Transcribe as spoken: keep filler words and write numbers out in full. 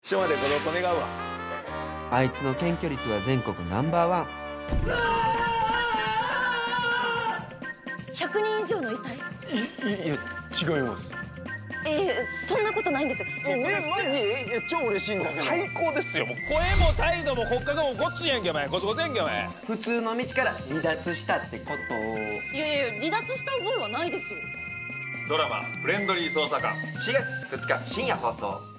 署までご同行願うわ。 あいつの検挙率は全国ナンバーワン。 ひゃくにん以上の遺体。 いいや違います。 えー、そんなことないんです。 えねマジ？いや超嬉しいんだけど。最高ですよ。もう声も態度も骨格もごっついやんけお前。ゴツゴツやんけお前。 普通の道から離脱したってこと。 いやいや離脱した覚えはないですよ。 ドラマフレンドリー捜査官しがつふつか深夜放送。